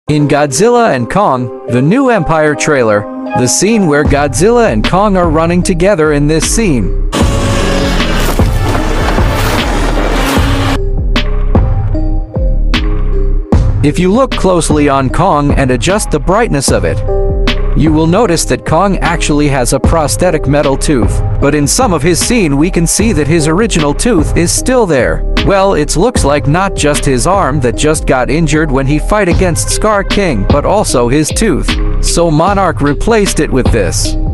In Godzilla and Kong, the new Empire trailer, the scene where Godzilla and Kong are running together in this scene. If you look closely on Kong and adjust the brightness of it, you will notice that Kong actually has a prosthetic metal tooth, but in some of his scene we can see that his original tooth is still there. Well, it looks like not just his arm that just got injured when he fight against Scar King, but also his tooth. So Monarch replaced it with this.